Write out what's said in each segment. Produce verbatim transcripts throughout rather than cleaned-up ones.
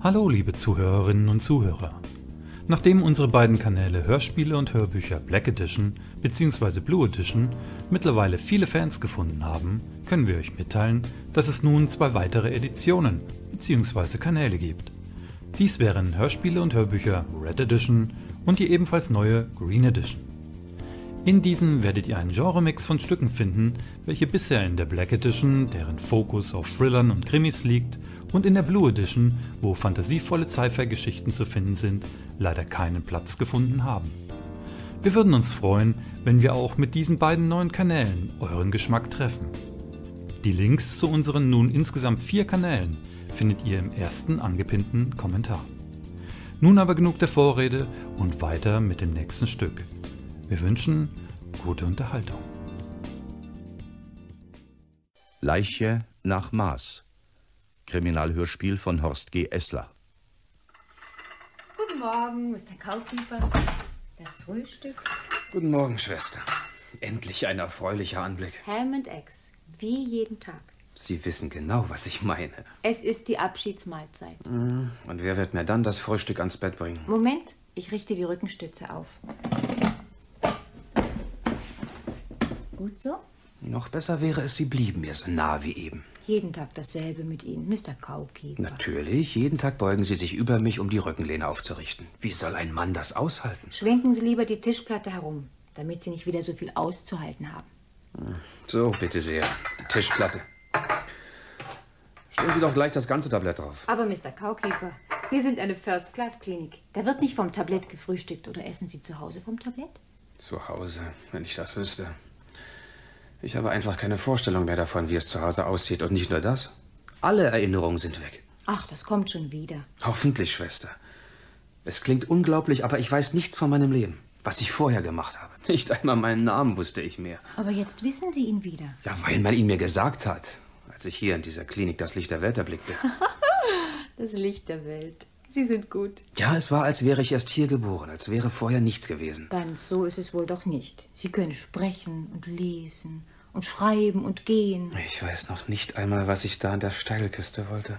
Hallo liebe Zuhörerinnen und Zuhörer. Nachdem unsere beiden Kanäle Hörspiele und Hörbücher Black Edition bzw. Blue Edition mittlerweile viele Fans gefunden haben, können wir euch mitteilen, dass es nun zwei weitere Editionen bzw. Kanäle gibt. Dies wären Hörspiele und Hörbücher Red Edition und die ebenfalls neue Green Edition. In diesen werdet ihr einen Genremix von Stücken finden, welche bisher in der Black Edition, deren Fokus auf Thrillern und Krimis liegt, und in der Blue Edition, wo fantasievolle Sci-Fi-Geschichten zu finden sind, leider keinen Platz gefunden haben. Wir würden uns freuen, wenn wir auch mit diesen beiden neuen Kanälen euren Geschmack treffen. Die Links zu unseren nun insgesamt vier Kanälen findet ihr im ersten angepinnten Kommentar. Nun aber genug der Vorrede und weiter mit dem nächsten Stück. Wir wünschen gute Unterhaltung. Leiche nach Maß. Kriminalhörspiel von Horst G. Essler. Guten Morgen, Mister Cowkeeper. Das Frühstück. Guten Morgen, Schwester. Endlich ein erfreulicher Anblick. Ham and Eggs, wie jeden Tag. Sie wissen genau, was ich meine. Es ist die Abschiedsmahlzeit. Und wer wird mir dann das Frühstück ans Bett bringen? Moment, ich richte die Rückenstütze auf. Gut so? Noch besser wäre es, Sie blieben mir so nah wie eben. Jeden Tag dasselbe mit Ihnen, Mister Cowkeeper. Natürlich, jeden Tag beugen Sie sich über mich, um die Rückenlehne aufzurichten. Wie soll ein Mann das aushalten? Schwenken Sie lieber die Tischplatte herum, damit Sie nicht wieder so viel auszuhalten haben. So, bitte sehr. Tischplatte. Stellen Sie doch gleich das ganze Tablett drauf. Aber Mister Cowkeeper, wir sind eine First-Class-Klinik. Da wird nicht vom Tablett gefrühstückt. Oder essen Sie zu Hause vom Tablett? Zu Hause, wenn ich das wüsste. Ich habe einfach keine Vorstellung mehr davon, wie es zu Hause aussieht. Und nicht nur das. Alle Erinnerungen sind weg. Ach, das kommt schon wieder. Hoffentlich, Schwester. Es klingt unglaublich, aber ich weiß nichts von meinem Leben. Was ich vorher gemacht habe. Nicht einmal meinen Namen wusste ich mehr. Aber jetzt wissen Sie ihn wieder. Ja, weil man ihn mir gesagt hat, als ich hier in dieser Klinik das Licht der Welt erblickte. Das Licht der Welt. Sie sind gut. Ja, es war, als wäre ich erst hier geboren, als wäre vorher nichts gewesen. Ganz so ist es wohl doch nicht. Sie können sprechen und lesen und schreiben und gehen. Ich weiß noch nicht einmal, was ich da an der Steilküste wollte.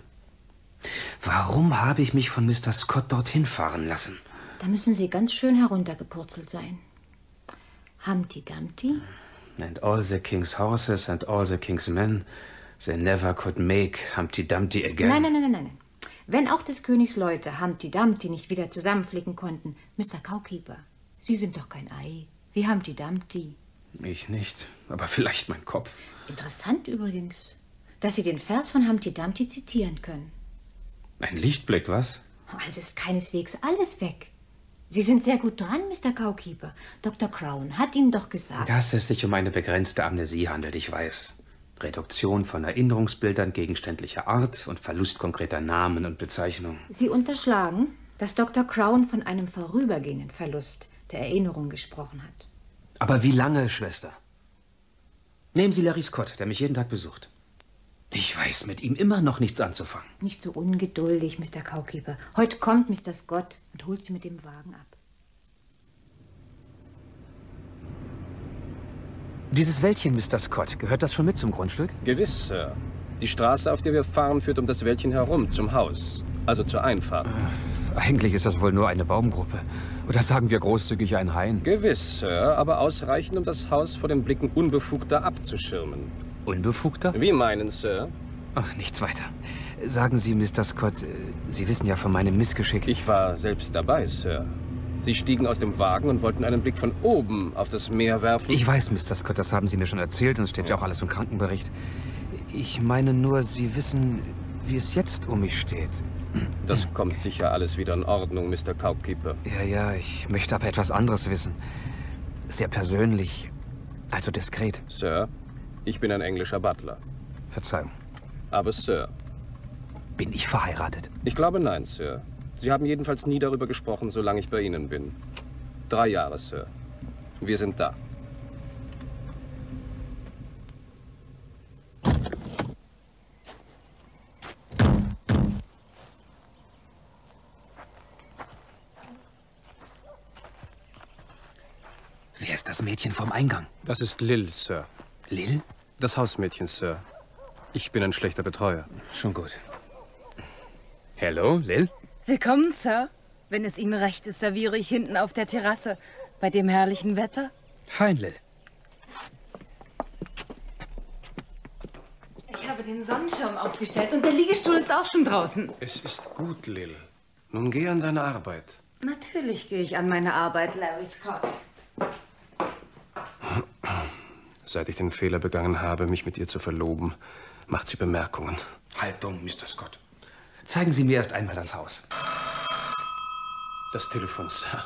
Warum habe ich mich von Mister Scott dorthin fahren lassen? Da müssen Sie ganz schön heruntergepurzelt sein. Humpty Dumpty? And all the king's horses and all the king's men, they never could make Humpty Dumpty again. Nein, nein, nein, nein, nein. Wenn auch des Königs Leute Humpty Dumpty nicht wieder zusammenflicken konnten, Mister Cowkeeper, Sie sind doch kein Ei, wie Humpty Dumpty. Ich nicht, aber vielleicht mein Kopf. Interessant übrigens, dass Sie den Vers von Humpty Dumpty zitieren können. Ein Lichtblick, was? Also ist keineswegs alles weg. Sie sind sehr gut dran, Mister Cowkeeper. Doktor Crown hat Ihnen doch gesagt. Dass es sich um eine begrenzte Amnesie handelt, ich weiß. Reduktion von Erinnerungsbildern gegenständlicher Art und Verlust konkreter Namen und Bezeichnungen. Sie unterschlagen, dass Doktor Crown von einem vorübergehenden Verlust der Erinnerung gesprochen hat. Aber wie lange, Schwester? Nehmen Sie Larry Scott, der mich jeden Tag besucht. Ich weiß mit ihm immer noch nichts anzufangen. Nicht so ungeduldig, Mister Cowkeeper. Heute kommt Mister Scott und holt Sie mit dem Wagen ab. Dieses Wäldchen, Mister Scott, gehört das schon mit zum Grundstück? Gewiss, Sir. Die Straße, auf der wir fahren, führt um das Wäldchen herum, zum Haus. Also zur Einfahrt. Äh, eigentlich ist das wohl nur eine Baumgruppe. Oder sagen wir großzügig ein Hain? Gewiss, Sir, aber ausreichend, um das Haus vor den Blicken Unbefugter abzuschirmen. Unbefugter? Wie meinen, Sir? Ach, nichts weiter. Sagen Sie, Mister Scott, Sie wissen ja von meinem Missgeschick. Ich war selbst dabei, Sir. Sie stiegen aus dem Wagen und wollten einen Blick von oben auf das Meer werfen. Ich weiß, Mister Scott, das haben Sie mir schon erzählt und es steht ja auch alles im Krankenbericht. Ich meine nur, Sie wissen, wie es jetzt um mich steht. Das kommt sicher alles wieder in Ordnung, Mister Cowkeeper. Ja, ja, ich möchte aber etwas anderes wissen. Sehr persönlich, also diskret. Sir, ich bin ein englischer Butler. Verzeihung. Aber, Sir... Bin ich verheiratet? Ich glaube, nein, Sir. Sie haben jedenfalls nie darüber gesprochen, solange ich bei Ihnen bin. Drei Jahre, Sir. Wir sind da. Wer ist das Mädchen vom Eingang? Das ist Lil, Sir. Lil? Das Hausmädchen, Sir. Ich bin ein schlechter Betreuer. Schon gut. Hallo, Lil? Willkommen, Sir. Wenn es Ihnen recht ist, serviere ich hinten auf der Terrasse. Bei dem herrlichen Wetter. Fein, Lil. Ich habe den Sonnenschirm aufgestellt und der Liegestuhl ist auch schon draußen. Es ist gut, Lil. Nun geh an deine Arbeit. Natürlich gehe ich an meine Arbeit, Larry Scott. Seit ich den Fehler begangen habe, mich mit ihr zu verloben, macht sie Bemerkungen. Haltung, Mister Scott. Zeigen Sie mir erst einmal das Haus. Das Telefon, Sir.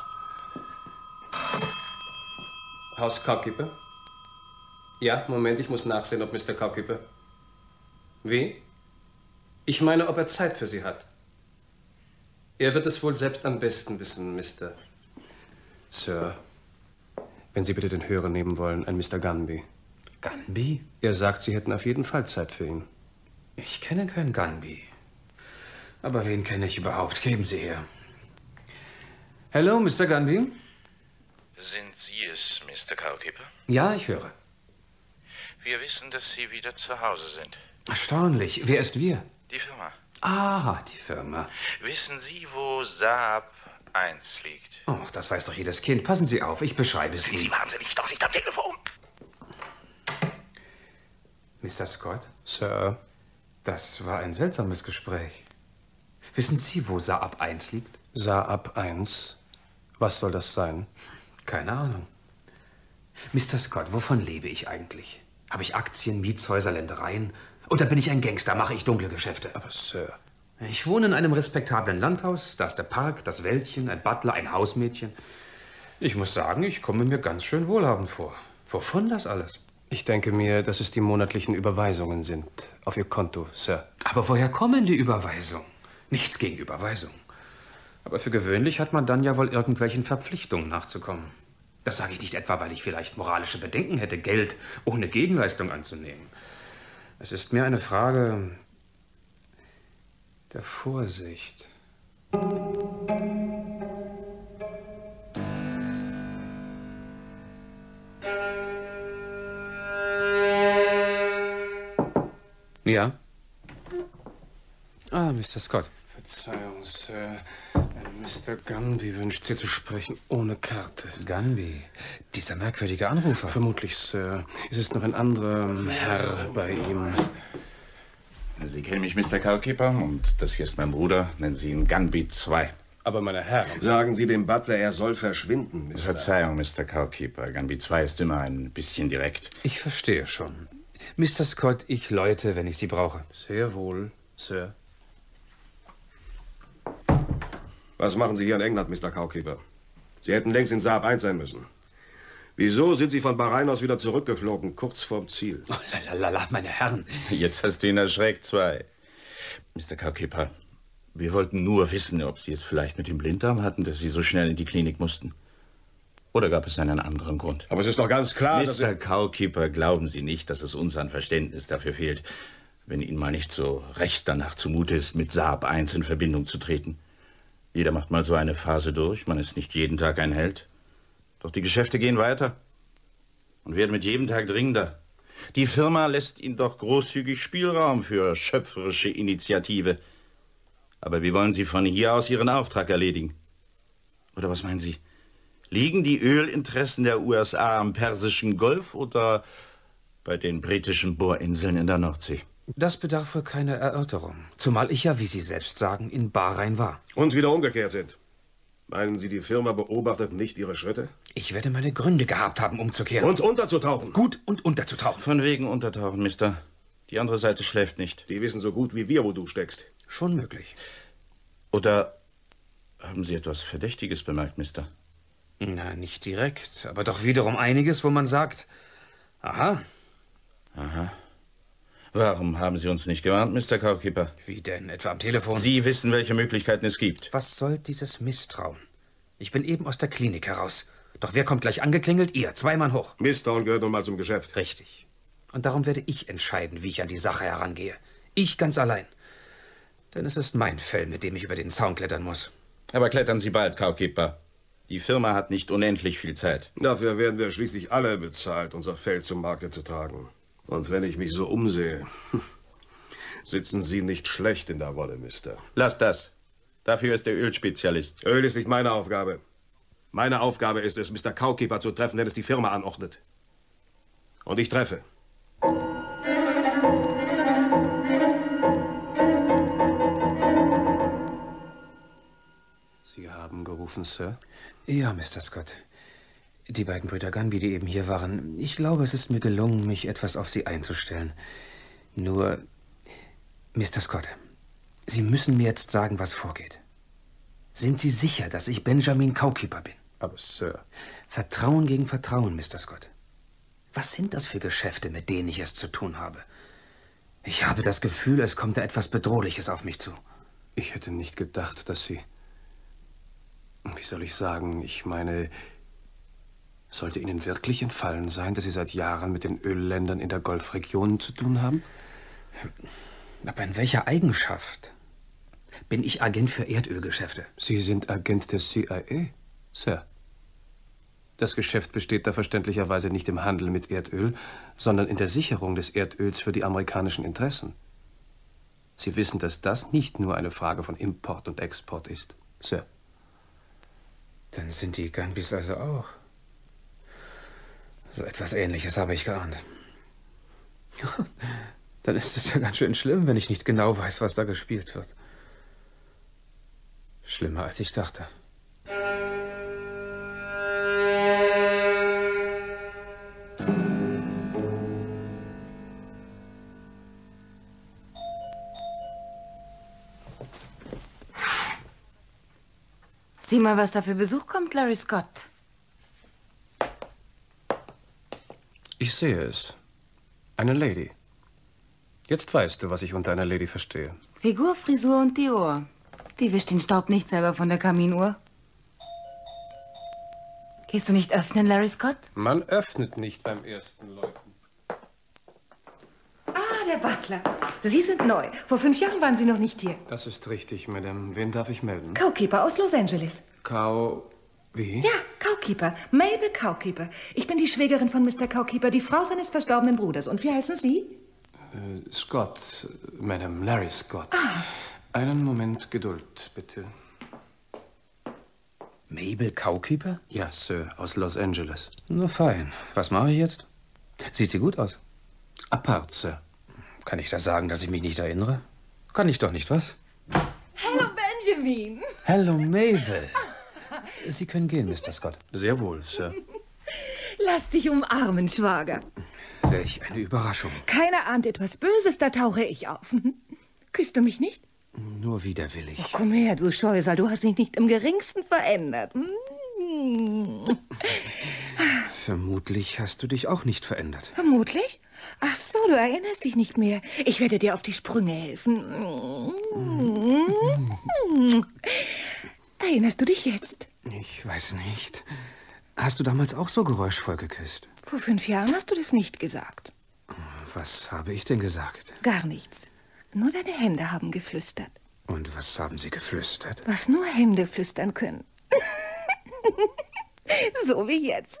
Haus Cowkeeper? Ja, Moment, ich muss nachsehen, ob Mister Cowkeeper... Wie? Ich meine, ob er Zeit für Sie hat. Er wird es wohl selbst am besten wissen, Mister Sir, wenn Sie bitte den Hörer nehmen wollen, ein Mister Gunby. Gunby? Er sagt, Sie hätten auf jeden Fall Zeit für ihn. Ich kenne keinen Gunby. Aber wen kenne ich überhaupt? Geben Sie her. Hallo, Mister Gunby? Sind Sie es, Mister Cowkeeper? Ja, ich höre. Wir wissen, dass Sie wieder zu Hause sind. Erstaunlich. Wer ist wir? Die Firma. Ah, die Firma. Wissen Sie, wo Saab eins liegt? Oh, das weiß doch jedes Kind. Passen Sie auf, ich beschreibe es Sind Ihnen. Sie wahnsinnig? Doch nicht am Telefon! Mister Scott, Sir, das war ein seltsames Gespräch. Wissen Sie, wo Saab eins liegt? Saab eins? Was soll das sein? Keine Ahnung. Mister Scott, wovon lebe ich eigentlich? Habe ich Aktien, Mietshäuser, Ländereien? Oder bin ich ein Gangster, mache ich dunkle Geschäfte? Aber Sir... Ich wohne in einem respektablen Landhaus. Da ist der Park, das Wäldchen, ein Butler, ein Hausmädchen. Ich muss sagen, ich komme mir ganz schön wohlhabend vor. Wovon das alles? Ich denke mir, dass es die monatlichen Überweisungen sind. Auf Ihr Konto, Sir. Aber woher kommen die Überweisungen? Nichts gegen Überweisungen. Aber für gewöhnlich hat man dann ja wohl irgendwelchen Verpflichtungen nachzukommen. Das sage ich nicht etwa, weil ich vielleicht moralische Bedenken hätte, Geld ohne Gegenleistung anzunehmen. Es ist mehr eine Frage der Vorsicht. Ja? Ah, Mister Scott. Verzeihung, Sir. Ein Mister Gunby wünscht Sie zu sprechen, ohne Karte. Gunby, dieser merkwürdige Anrufer. Vermutlich, Sir. Es ist noch ein anderer Herr bei ihm. Sie kennen mich, Mister Cowkeeper, und das hier ist mein Bruder. Nennen Sie ihn Gunby zwei. Aber meine Herren... Sagen Sie dem Butler, er soll verschwinden, Mister Verzeihung, Mister Cowkeeper. Gunby zwei ist immer ein bisschen direkt. Ich verstehe schon. Mister Scott, ich läute, wenn ich Sie brauche. Sehr wohl, Sir. Was machen Sie hier in England, Mister Cowkeeper? Sie hätten längst in Saab eins sein müssen. Wieso sind Sie von Bahrain aus wieder zurückgeflogen, kurz vorm Ziel? Oh, lalalala, meine Herren. Jetzt hast du ihn erschreckt, zwei. Mister Cowkeeper, wir wollten nur wissen, ob Sie es vielleicht mit dem Blinddarm hatten, dass Sie so schnell in die Klinik mussten. Oder gab es einen anderen Grund? Aber es ist doch ganz klar, Mister dass... Cowkeeper, glauben Sie nicht, dass es uns an Verständnis dafür fehlt, wenn Ihnen mal nicht so recht danach zumute ist, mit Saab eins in Verbindung zu treten. Jeder macht mal so eine Phase durch, man ist nicht jeden Tag ein Held. Doch die Geschäfte gehen weiter und werden mit jedem Tag dringender. Die Firma lässt Ihnen doch großzügig Spielraum für schöpferische Initiative. Aber wie wollen Sie von hier aus Ihren Auftrag erledigen? Oder was meinen Sie? Liegen die Ölinteressen der U S A am Persischen Golf oder bei den britischen Bohrinseln in der Nordsee? Das bedarf wohl keiner Erörterung. Zumal ich ja, wie Sie selbst sagen, in Bahrain war. Und wieder umgekehrt sind. Meinen Sie, die Firma beobachtet nicht Ihre Schritte? Ich werde meine Gründe gehabt haben, umzukehren. Und unterzutauchen. Gut, und unterzutauchen. Von wegen untertauchen, Mister. Die andere Seite schläft nicht. Die wissen so gut wie wir, wo du steckst. Schon möglich. Oder haben Sie etwas Verdächtiges bemerkt, Mister? Na, nicht direkt, aber doch wiederum einiges, wo man sagt, aha. Aha. Warum haben Sie uns nicht gewarnt, Mister Cowkeeper? Wie denn? Etwa am Telefon? Sie wissen, welche Möglichkeiten es gibt. Was soll dieses Misstrauen? Ich bin eben aus der Klinik heraus. Doch wer kommt gleich angeklingelt? Ihr, zwei Mann hoch. Misstrauen gehört nun mal zum Geschäft. Richtig. Und darum werde ich entscheiden, wie ich an die Sache herangehe. Ich ganz allein. Denn es ist mein Fell, mit dem ich über den Zaun klettern muss. Aber klettern Sie bald, Cowkeeper. Die Firma hat nicht unendlich viel Zeit. Dafür werden wir schließlich alle bezahlt, unser Feld zum Markte zu tragen. Und wenn ich mich so umsehe, Sitzen Sie nicht schlecht in der Wolle, Mister. Lass das. Dafür ist der Ölspezialist. Öl ist nicht meine Aufgabe. Meine Aufgabe ist es, Mister Cowkeeper zu treffen, wenn es die Firma anordnet. Und ich treffe. Sie haben gerufen, Sir? Ja, Mister Scott. Die beiden Brüder Gunby, die eben hier waren. Ich glaube, es ist mir gelungen, mich etwas auf sie einzustellen. Nur, Mister Scott, Sie müssen mir jetzt sagen, was vorgeht. Sind Sie sicher, dass ich Benjamin Cowkeeper bin? Aber, Sir... Vertrauen gegen Vertrauen, Mister Scott. Was sind das für Geschäfte, mit denen ich es zu tun habe? Ich habe das Gefühl, es kommt da etwas Bedrohliches auf mich zu. Ich hätte nicht gedacht, dass Sie... Wie soll ich sagen? Ich meine... Sollte Ihnen wirklich entfallen sein, dass Sie seit Jahren mit den Ölländern in der Golfregion zu tun haben? Aber in welcher Eigenschaft? Bin ich Agent für Erdölgeschäfte? Sie sind Agent der C I A, Sir. Das Geschäft besteht da verständlicherweise nicht im Handel mit Erdöl, sondern in der Sicherung des Erdöls für die amerikanischen Interessen. Sie wissen, dass das nicht nur eine Frage von Import und Export ist, Sir. Dann sind die Gunbys also auch. So etwas Ähnliches habe ich geahnt. Dann ist es ja ganz schön schlimm, wenn ich nicht genau weiß, was da gespielt wird. Schlimmer, als ich dachte. Sieh mal, was da für Besuch kommt, Larry Scott. Ich sehe es. Eine Lady. Jetzt weißt du, was ich unter einer Lady verstehe. Figur, Frisur und die Uhr. Die wischt den Staub nicht selber von der Kaminuhr. Gehst du nicht öffnen, Larry Scott? Man öffnet nicht beim ersten Läuten. Ah, der Butler. Sie sind neu. Vor fünf Jahren waren Sie noch nicht hier. Das ist richtig, Madame. Wen darf ich melden? Cowkeeper aus Los Angeles. Cow... Wie? Ja, Cowkeeper. Mabel Cowkeeper. Ich bin die Schwägerin von Mister Cowkeeper, die Frau seines verstorbenen Bruders. Und wie heißen Sie? Äh, Scott. Madame Larry Scott. Ah. Einen Moment Geduld, bitte. Mabel Cowkeeper? Ja, Sir, aus Los Angeles. Na fein. Was mache ich jetzt? Sieht sie gut aus? Apart, Sir. Kann ich da sagen, dass ich mich nicht erinnere? Kann ich doch nicht, was? Hallo, Benjamin. Hallo, Mabel. Sie können gehen, Mister Scott. Sehr wohl, Sir. Lass dich umarmen, Schwager. Welch eine Überraschung. Keiner ahnt etwas Böses, da tauche ich auf. Küsst du mich nicht? Nur widerwillig. Oh, komm her, du Scheusal, du hast dich nicht im Geringsten verändert. Mm. Vermutlich hast du dich auch nicht verändert. Vermutlich? Ach so, du erinnerst dich nicht mehr. Ich werde dir auf die Sprünge helfen. Mm. Erinnerst du dich jetzt? Ich weiß nicht. Hast du damals auch so geräuschvoll geküsst? Vor fünf Jahren hast du das nicht gesagt. Was habe ich denn gesagt? Gar nichts. Nur deine Hände haben geflüstert. Und was haben sie geflüstert? Was nur Hände flüstern können. So wie jetzt.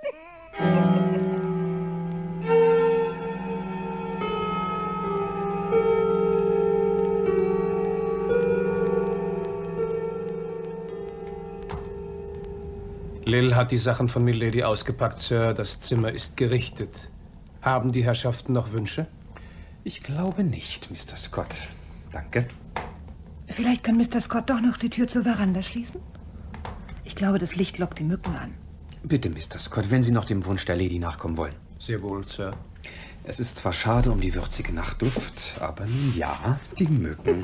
Lil hat die Sachen von Milady ausgepackt, Sir. Das Zimmer ist gerichtet. Haben die Herrschaften noch Wünsche? Ich glaube nicht, Mister Scott. Danke. Vielleicht kann Mister Scott doch noch die Tür zur Veranda schließen? Ich glaube, das Licht lockt die Mücken an. Bitte, Mister Scott, wenn Sie noch dem Wunsch der Lady nachkommen wollen. Sehr wohl, Sir. Es ist zwar schade um die würzige Nachtluft, aber nun ja, die Mücken.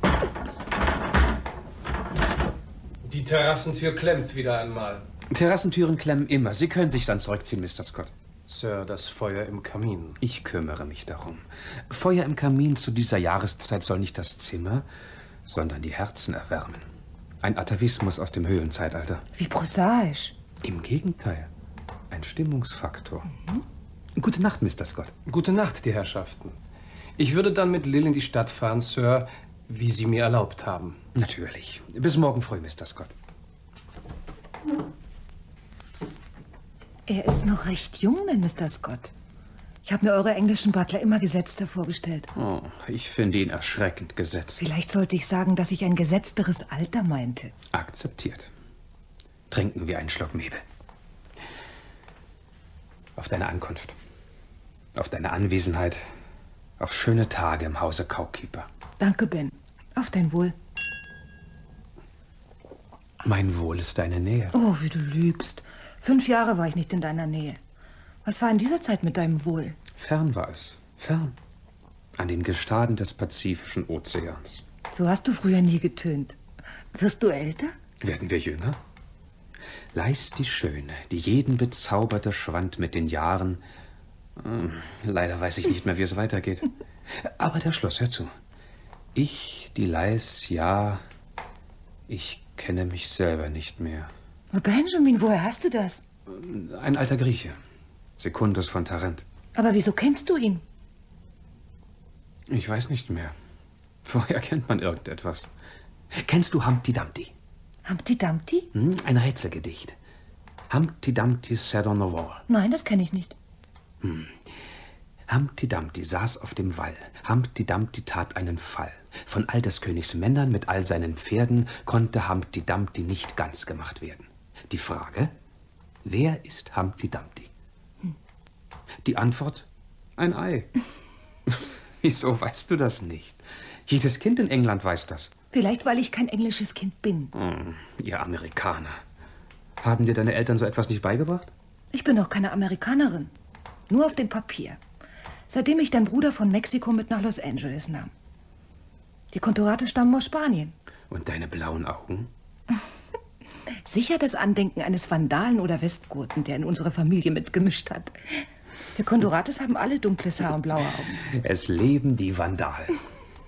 Die Terrassentür klemmt wieder einmal. Terrassentüren klemmen immer. Sie können sich dann zurückziehen, Mister Scott. Sir, das Feuer im Kamin. Ich kümmere mich darum. Feuer im Kamin zu dieser Jahreszeit soll nicht das Zimmer, sondern die Herzen erwärmen. Ein Atavismus aus dem Höhlenzeitalter. Wie prosaisch. Im Gegenteil. Ein Stimmungsfaktor. Mhm. Gute Nacht, Mister Scott. Gute Nacht, die Herrschaften. Ich würde dann mit Lil in die Stadt fahren, Sir, wie Sie mir erlaubt haben. Natürlich. Bis morgen früh, Mister Scott. Er ist noch recht jung, der Mister Scott. Ich habe mir eure englischen Butler immer gesetzter vorgestellt. Oh, ich finde ihn erschreckend gesetzt. Vielleicht sollte ich sagen, dass ich ein gesetzteres Alter meinte. Akzeptiert. Trinken wir einen Schluck Mebel. Auf deine Ankunft. Auf deine Anwesenheit. Auf schöne Tage im Hause Cowkeeper. Danke, Ben. Auf dein Wohl. Mein Wohl ist deine Nähe. Oh, wie du lügst. Fünf Jahre war ich nicht in deiner Nähe. Was war in dieser Zeit mit deinem Wohl? Fern war es. Fern. An den Gestaden des Pazifischen Ozeans. So hast du früher nie getönt. Wirst du älter? Werden wir jünger? Leis die Schöne, die jeden bezauberte, schwand mit den Jahren. Hm, leider weiß ich nicht mehr, wie es weitergeht. Aber der Schluss, hör zu. Ich, die Leis, ja, ich kenne mich selber nicht mehr. Oh, Benjamin, woher hast du das? Ein alter Grieche. Secundus von Tarent. Aber wieso kennst du ihn? Ich weiß nicht mehr. Woher kennt man irgendetwas? Kennst du Humpty Dumpty? Humpty Dumpty? Hm, ein Rätselgedicht. Humpty Dumpty sat on the wall. Nein, das kenne ich nicht. Hm. Humpty Dumpty saß auf dem Wall. Humpty Dumpty tat einen Fall. Von all des Königs Männern mit all seinen Pferden konnte Humpty Dumpty nicht ganz gemacht werden. Die Frage, wer ist Humpty Dumpty? Hm. Die Antwort, ein Ei. Wieso weißt du das nicht? Jedes Kind in England weiß das. Vielleicht, weil ich kein englisches Kind bin. Hm, ihr Amerikaner. Haben dir deine Eltern so etwas nicht beigebracht? Ich bin doch keine Amerikanerin. Nur auf dem Papier. Seitdem ich deinen Bruder von Mexiko mit nach Los Angeles nahm. Die Kontorates stammen aus Spanien. Und deine blauen Augen? Sicher das Andenken eines Vandalen oder Westgoten, der in unsere Familie mitgemischt hat. Die Kontorates haben alle dunkles Haar und blaue Augen. Es leben die Vandalen.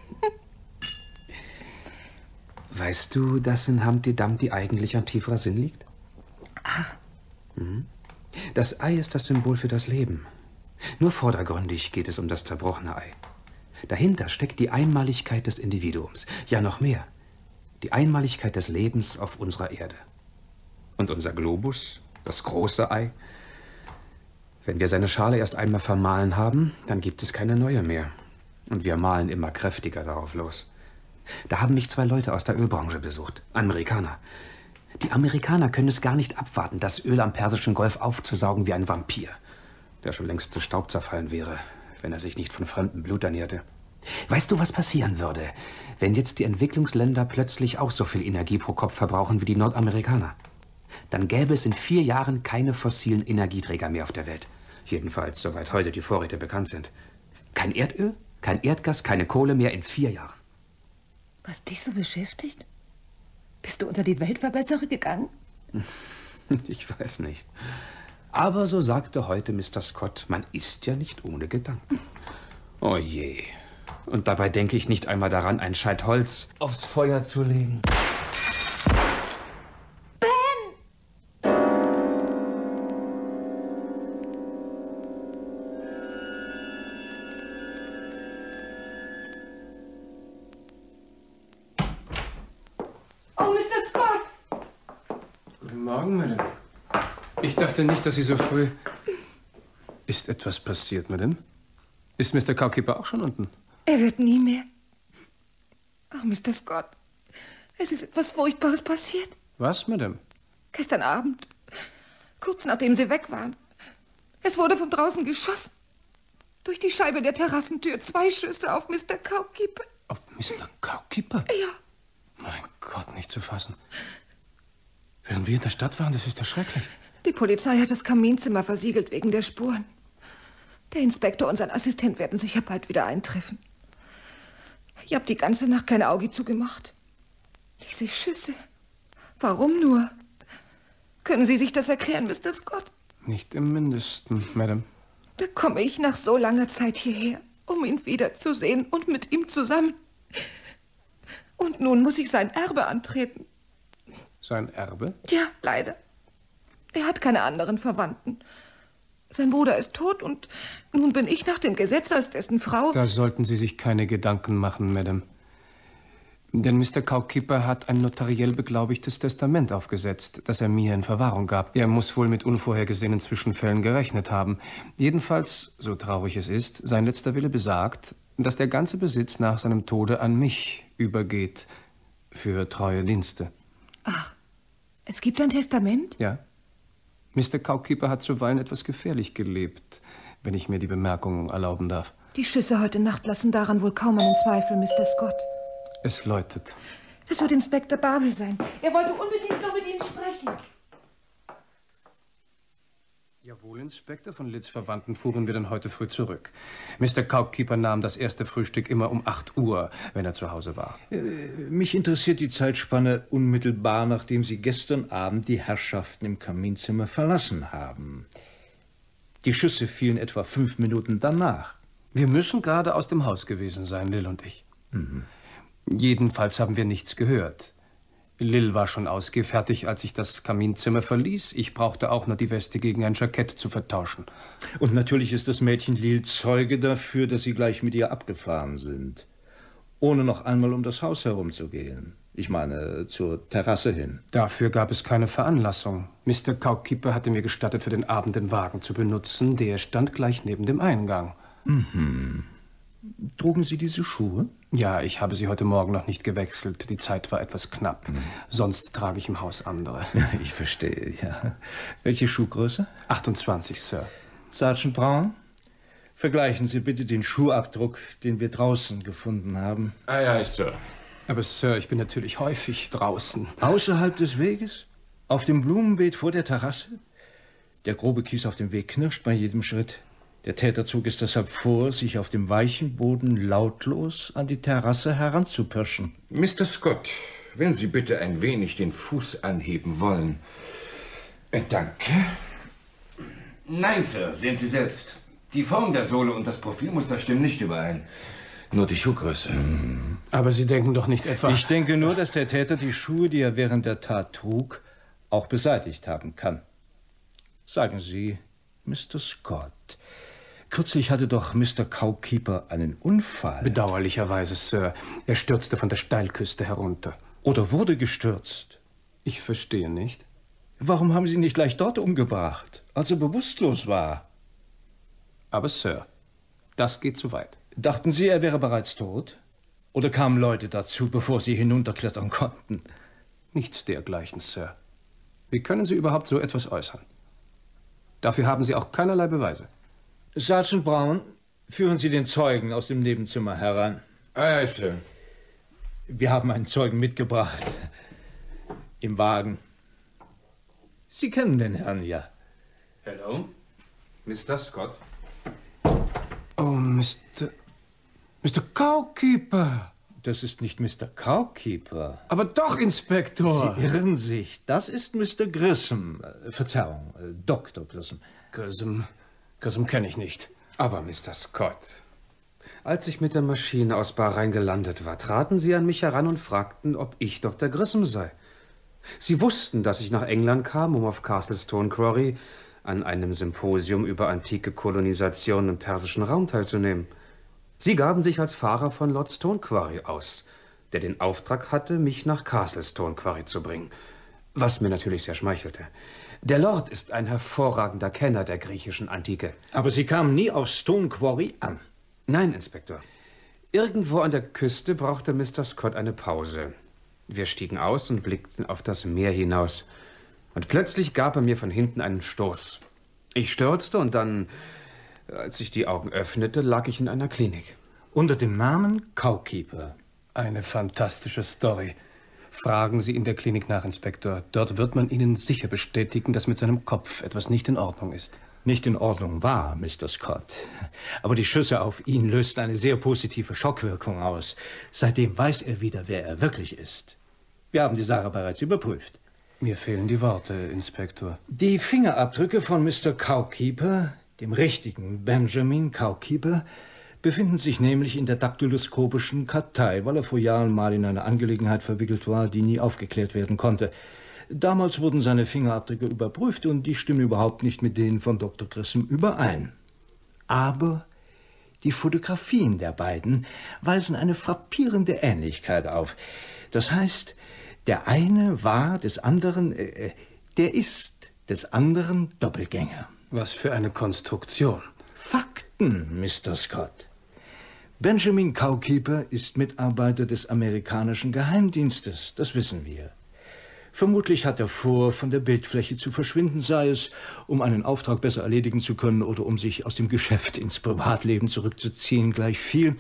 Weißt du, dass in Humpty Dumpty eigentlich ein tieferer Sinn liegt? Ach. Mhm. Das Ei ist das Symbol für das Leben. Nur vordergründig geht es um das zerbrochene Ei. Dahinter steckt die Einmaligkeit des Individuums. Ja, noch mehr. Die Einmaligkeit des Lebens auf unserer Erde. Und unser Globus, das große Ei, wenn wir seine Schale erst einmal vermahlen haben, dann gibt es keine neue mehr. Und wir mahlen immer kräftiger darauf los. Da haben mich zwei Leute aus der Ölbranche besucht. Amerikaner. Die Amerikaner können es gar nicht abwarten, das Öl am Persischen Golf aufzusaugen wie ein Vampir, der schon längst zu Staub zerfallen wäre, wenn er sich nicht von fremdem Blut ernährte. Weißt du, was passieren würde, wenn jetzt die Entwicklungsländer plötzlich auch so viel Energie pro Kopf verbrauchen wie die Nordamerikaner? Dann gäbe es in vier Jahren keine fossilen Energieträger mehr auf der Welt. Jedenfalls, soweit heute die Vorräte bekannt sind. Kein Erdöl, kein Erdgas, keine Kohle mehr in vier Jahren. Was dich so beschäftigt? Bist du unter die Weltverbesserer gegangen? Ich weiß nicht. Aber so sagte heute Mister Scott, man ist ja nicht ohne Gedanken. Oh je. Und dabei denke ich nicht einmal daran, ein Scheit Holz aufs Feuer zu legen. Oh, Mister Scott! Guten Morgen, Madame. Ich dachte nicht, dass Sie so früh... Ist etwas passiert, Madame? Ist Mister Cowkeeper auch schon unten? Er wird nie mehr. Ach, Mister Scott, es ist etwas Furchtbares passiert. Was, Madame? Gestern Abend, kurz nachdem Sie weg waren. Es wurde von draußen geschossen. Durch die Scheibe der Terrassentür zwei Schüsse auf Mister Cowkeeper. Auf Mister Cowkeeper? Ja. Mein Gott, nicht zu fassen. Während wir in der Stadt waren, das ist ja schrecklich. Die Polizei hat das Kaminzimmer versiegelt wegen der Spuren. Der Inspektor und sein Assistent werden sicher bald wieder eintreffen. Ich habe die ganze Nacht kein Auge zugemacht. Diese Schüsse. Warum nur? Können Sie sich das erklären, Mister Scott? Nicht im Mindesten, Madame. Da komme ich nach so langer Zeit hierher, um ihn wiederzusehen und mit ihm zusammen. Und nun muss ich sein Erbe antreten. Sein Erbe? Ja, leider. Er hat keine anderen Verwandten. Sein Bruder ist tot und nun bin ich nach dem Gesetz als dessen Frau... Da sollten Sie sich keine Gedanken machen, Madame. Denn Mister Cowkeeper hat ein notariell beglaubigtes Testament aufgesetzt, das er mir in Verwahrung gab. Er muss wohl mit unvorhergesehenen Zwischenfällen gerechnet haben. Jedenfalls, so traurig es ist, sein letzter Wille besagt, dass der ganze Besitz nach seinem Tode an mich übergeht, für treue Dienste. Ach, es gibt ein Testament? Ja. Mister Cowkeeper hat zuweilen etwas gefährlich gelebt, wenn ich mir die Bemerkung erlauben darf. Die Schüsse heute Nacht lassen daran wohl kaum einen Zweifel, Mister Scott. Es läutet. Das wird Inspektor Babel sein. Er wollte unbedingt noch mit Ihnen sprechen. Jawohl, Inspektor, von Lids Verwandten fuhren wir dann heute früh zurück. Mister Cowkeeper nahm das erste Frühstück immer um acht Uhr, wenn er zu Hause war. Äh, mich interessiert die Zeitspanne unmittelbar, nachdem Sie gestern Abend die Herrschaften im Kaminzimmer verlassen haben. Die Schüsse fielen etwa fünf Minuten danach. Wir müssen gerade aus dem Haus gewesen sein, Lil und ich. Mhm. Jedenfalls haben wir nichts gehört. Lil war schon ausgefertigt, als ich das Kaminzimmer verließ. Ich brauchte auch nur die Weste gegen ein Jackett zu vertauschen. Und natürlich ist das Mädchen Lil Zeuge dafür, dass Sie gleich mit ihr abgefahren sind. Ohne noch einmal um das Haus herumzugehen. Ich meine, zur Terrasse hin. Dafür gab es keine Veranlassung. Mister Cowkeeper hatte mir gestattet, für den Abend den Wagen zu benutzen. Der stand gleich neben dem Eingang. Mhm. Trugen Sie diese Schuhe? Ja, ich habe sie heute Morgen noch nicht gewechselt. Die Zeit war etwas knapp. Mhm. Sonst trage ich im Haus andere. Ich verstehe, ja. Welche Schuhgröße? achtundzwanzig, Sir. Sergeant Brown, vergleichen Sie bitte den Schuhabdruck, den wir draußen gefunden haben. Ah ja, Sir. Aber, Sir, ich bin natürlich häufig draußen. Außerhalb des Weges? Auf dem Blumenbeet vor der Terrasse? Der grobe Kies auf dem Weg knirscht bei jedem Schritt. Der Täter zog es deshalb vor, sich auf dem weichen Boden lautlos an die Terrasse heranzupirschen. Mister Scott, wenn Sie bitte ein wenig den Fuß anheben wollen. Äh, danke. Nein, Sir, sehen Sie selbst. Die Form der Sohle und das Profilmuster stimmen nicht überein. Nur die Schuhgröße. Mhm. Aber Sie denken doch nicht etwa... Ich denke nur, dass der Täter die Schuhe, die er während der Tat trug, auch beseitigt haben kann. Sagen Sie, Mister Scott, kürzlich hatte doch Mister Cowkeeper einen Unfall. Bedauerlicherweise, Sir. Er stürzte von der Steilküste herunter. Oder wurde gestürzt. Ich verstehe nicht. Warum haben Sie ihn nicht gleich dort umgebracht, als er bewusstlos war? Aber, Sir, das geht zu weit. Dachten Sie, er wäre bereits tot? Oder kamen Leute dazu, bevor Sie hinunterklettern konnten? Nichts dergleichen, Sir. Wie können Sie überhaupt so etwas äußern? Dafür haben Sie auch keinerlei Beweise. Sergeant Brown, führen Sie den Zeugen aus dem Nebenzimmer heran. Ah, ja, Sir. Wir haben einen Zeugen mitgebracht. Im Wagen. Sie kennen den Herrn ja. Hello, Mister Scott. Oh, Mister Mister Cowkeeper. Das ist nicht Mister Cowkeeper. Aber doch, Inspektor. Sie irren sich. Das ist Mister Grissom. Äh, Verzeihung, äh, Doktor Grissom. Grissom, Grissom kenne ich nicht. Aber, Mister Scott, als ich mit der Maschine aus Bahrain gelandet war, traten Sie an mich heran und fragten, ob ich Doktor Grissom sei. Sie wussten, dass ich nach England kam, um auf Castle Stone Quarry an einem Symposium über antike Kolonisation im persischen Raum teilzunehmen. Sie gaben sich als Fahrer von Lord Stone Quarry aus, der den Auftrag hatte, mich nach Castle Stone Quarry zu bringen, was mir natürlich sehr schmeichelte. Der Lord ist ein hervorragender Kenner der griechischen Antike. Aber Sie kamen nie auf Stone Quarry an? Nein, Inspektor. Irgendwo an der Küste brauchte Mister Scott eine Pause. Wir stiegen aus und blickten auf das Meer hinaus. Und plötzlich gab er mir von hinten einen Stoß. Ich stürzte und dann, als ich die Augen öffnete, lag ich in einer Klinik. Unter dem Namen Cowkeeper. Eine fantastische Story. Fragen Sie in der Klinik nach, Inspektor. Dort wird man Ihnen sicher bestätigen, dass mit seinem Kopf etwas nicht in Ordnung ist. Nicht in Ordnung war, Mister Scott. Aber die Schüsse auf ihn lösten eine sehr positive Schockwirkung aus. Seitdem weiß er wieder, wer er wirklich ist. Wir haben die Sache bereits überprüft. Mir fehlen die Worte, Inspektor. Die Fingerabdrücke von Mister Cowkeeper, dem richtigen Benjamin Cowkeeper, befinden sich nämlich in der daktyloskopischen Kartei, weil er vor Jahren mal in eine Angelegenheit verwickelt war, die nie aufgeklärt werden konnte. Damals wurden seine Fingerabdrücke überprüft und die stimmen überhaupt nicht mit denen von Doktor Grissom überein. Aber Die Fotografien der beiden weisen eine frappierende Ähnlichkeit auf. Das heißt, der eine war des anderen, äh, der ist des anderen Doppelgänger. Was für eine Konstruktion. Fakten, Mister Scott. Benjamin Cowkeeper ist Mitarbeiter des amerikanischen Geheimdienstes, das wissen wir. Vermutlich hat er vor, von der Bildfläche zu verschwinden, sei es, um einen Auftrag besser erledigen zu können oder um sich aus dem Geschäft ins Privatleben zurückzuziehen, gleich viel.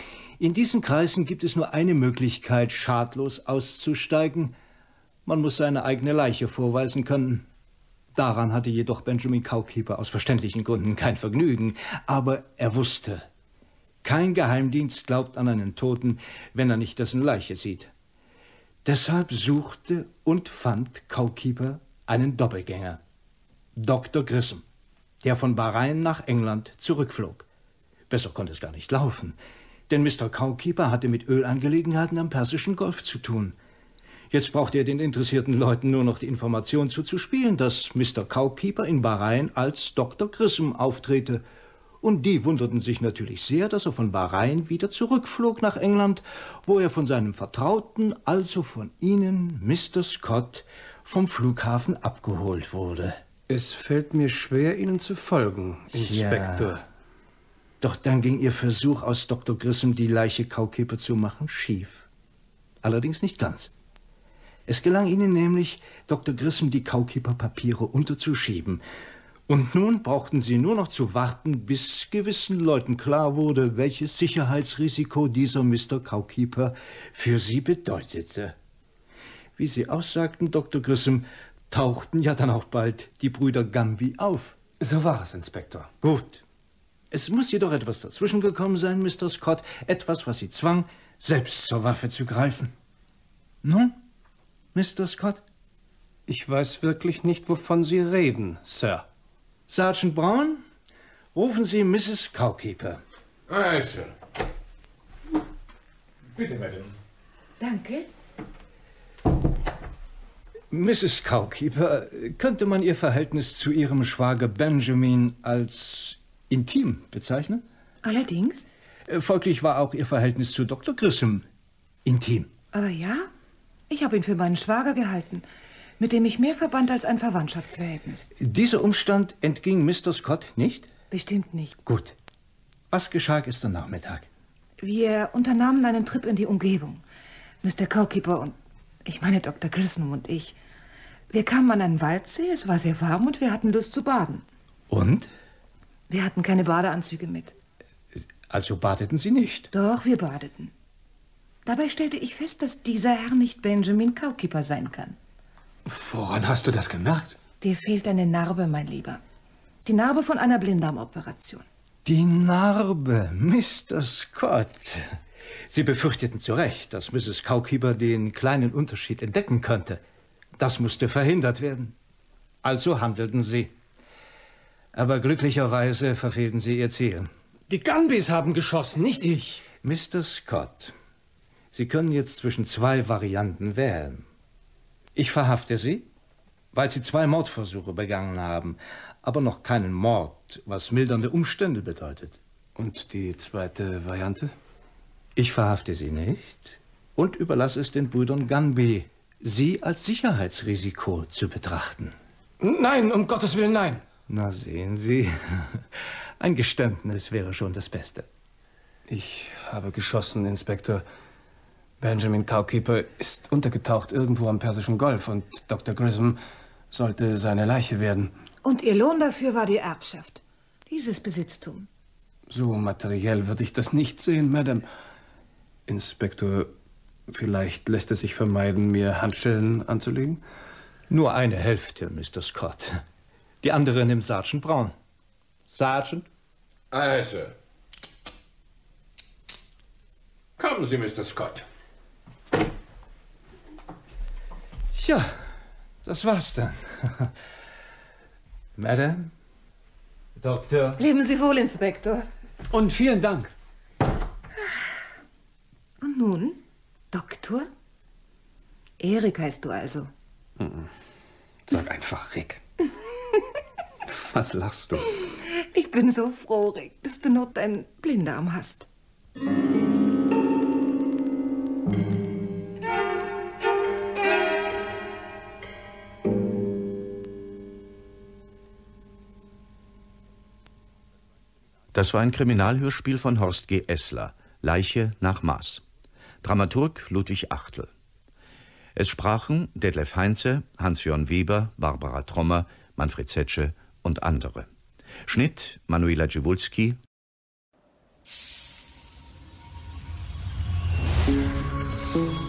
In diesen Kreisen gibt es nur eine Möglichkeit, schadlos auszusteigen. Man muss seine eigene Leiche vorweisen können. Daran hatte jedoch Benjamin Cowkeeper aus verständlichen Gründen kein Vergnügen. Aber er wusste, kein Geheimdienst glaubt an einen Toten, wenn er nicht dessen Leiche sieht. Deshalb suchte und fand Cowkeeper einen Doppelgänger, Doktor Grissom, der von Bahrain nach England zurückflog. Besser konnte es gar nicht laufen, denn Mister Cowkeeper hatte mit Ölangelegenheiten am Persischen Golf zu tun. Jetzt brauchte er den interessierten Leuten nur noch die Information zuzuspielen, dass Mister Cowkeeper in Bahrain als Doktor Grissom auftrete. Und die wunderten sich natürlich sehr, dass er von Bahrain wieder zurückflog nach England, wo er von seinem Vertrauten, also von Ihnen, Mister Scott, vom Flughafen abgeholt wurde. Es fällt mir schwer, Ihnen zu folgen, Inspektor. Ja. Doch dann ging Ihr Versuch, aus Doktor Grissom die Leiche Cowkeeper zu machen, schief. Allerdings nicht ganz. Es gelang Ihnen nämlich, Doktor Grissom die Cowkeeper-Papiere unterzuschieben. Und nun brauchten Sie nur noch zu warten, bis gewissen Leuten klar wurde, welches Sicherheitsrisiko dieser Mister Cowkeeper für Sie bedeutete. Wie Sie aussagten, Doktor Grissom, tauchten ja dann auch bald die Brüder Gamby auf. So war es, Inspektor. Gut. Es muss jedoch etwas dazwischen gekommen sein, Mister Scott, etwas, was Sie zwang, selbst zur Waffe zu greifen. Nun, Mister Scott? Ich weiß wirklich nicht, wovon Sie reden, Sir. Sergeant Brown, rufen Sie Misses Cowkeeper. Aye, Sir. Bitte, Madame. Danke. Misses Cowkeeper, könnte man Ihr Verhältnis zu Ihrem Schwager Benjamin als intim bezeichnen? Allerdings. Folglich war auch Ihr Verhältnis zu Doktor Grissom intim. Aber ja, ich habe ihn für meinen Schwager gehalten, mit dem ich mehr verband als ein Verwandtschaftsverhältnis. Dieser Umstand entging Mister Scott nicht? Bestimmt nicht. Gut. Was geschah gestern Nachmittag? Wir unternahmen einen Trip in die Umgebung. Mister Cowkeeper und, ich meine Doktor Grissom und ich. Wir kamen an einen Waldsee, es war sehr warm und wir hatten Lust zu baden. Und? Wir hatten keine Badeanzüge mit. Also badeten Sie nicht? Doch, wir badeten. Dabei stellte ich fest, dass dieser Herr nicht Benjamin Cowkeeper sein kann. Woran hast du das gemerkt? Dir fehlt eine Narbe, mein Lieber. Die Narbe von einer Blinddarmoperation. Die Narbe, Mister Scott. Sie befürchteten zu Recht, dass Misses Cowkeeper den kleinen Unterschied entdecken könnte. Das musste verhindert werden. Also handelten Sie. Aber glücklicherweise verfehlten Sie Ihr Ziel. Die Gambys haben geschossen, nicht ich. Mister Scott, Sie können jetzt zwischen zwei Varianten wählen. Ich verhafte Sie, weil Sie zwei Mordversuche begangen haben, aber noch keinen Mord, was mildernde Umstände bedeutet. Und die zweite Variante? Ich verhafte Sie nicht und überlasse es den Brüdern Gamby, Sie als Sicherheitsrisiko zu betrachten. Nein, um Gottes Willen, nein. Na, sehen Sie, ein Geständnis wäre schon das Beste. Ich habe geschossen, Inspektor. Benjamin Cowkeeper ist untergetaucht irgendwo am Persischen Golf und Doktor Grissom sollte seine Leiche werden. Und Ihr Lohn dafür war die Erbschaft. Dieses Besitztum. So materiell würde ich das nicht sehen, Madame. Inspektor, vielleicht lässt es sich vermeiden, mir Handschellen anzulegen? Nur eine Hälfte, Mister Scott. Die andere nimmt Sergeant Brown. Sergeant? Aye, Sir. Kommen Sie, Mister Scott. Tja, das war's dann. Madame? Doktor? Leben Sie wohl, Inspektor. Und vielen Dank. Und nun, Doktor? Erik heißt du also. Sag einfach Rick. Was lachst du? Ich bin so froh, Rick, dass du noch deinen Blindarm hast. Das war ein Kriminalhörspiel von Horst G. Essler, Leiche nach Maß. Dramaturg Ludwig Achtel. Es sprachen Detlef Heinze, Hans-Jörn Weber, Barbara Trommer, Manfred Zetsche und andere. Schnitt Manuela Dziewulski. Musik